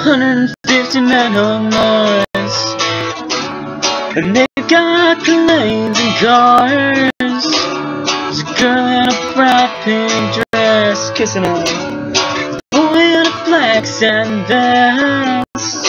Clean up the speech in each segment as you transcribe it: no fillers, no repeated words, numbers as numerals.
150 men on Mars, and they've got planes and cars. There's a girl in a bright pink dress kissing a boy in a black satin vest.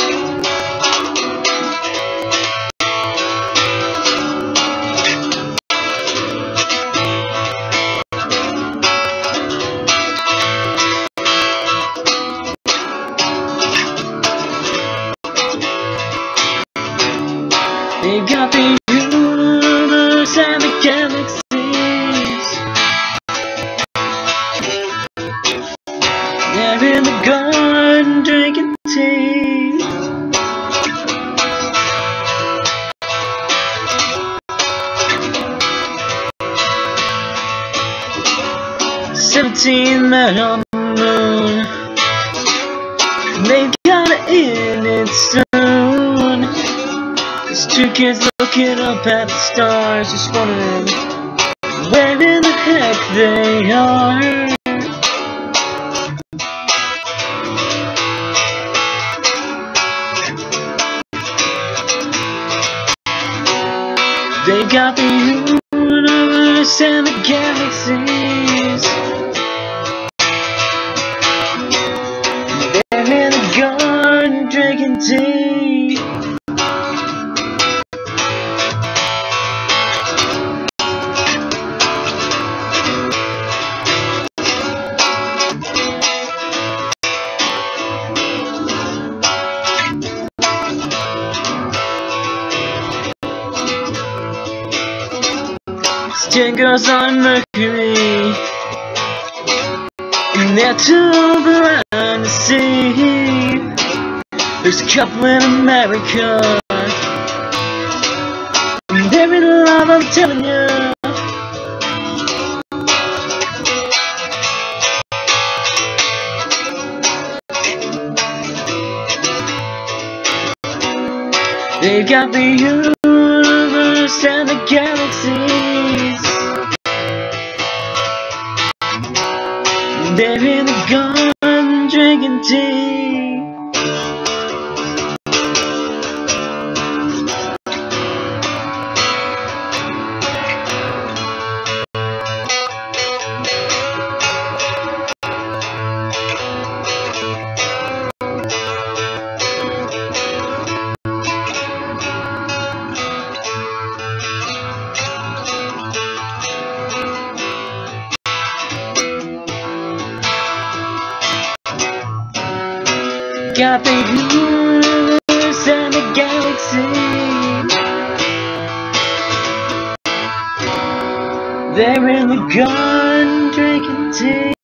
They got the universe and the galaxies. They're in the garden drinking tea. "17 men on the moon, they've gotta end it soon. There's 2 kids looking up at the stars, just wondering where in the heck they are. They got the universe and the galaxies. They're in the garden drinking tea. There's 10 girls on Mercury, and they're too blind to see. There's a couple in America, and they're in love, I'm telling you. They've got the universe and the galaxies. They're in the garden drinking tea. Got the universe and the galaxy. They're in the garden drinking tea.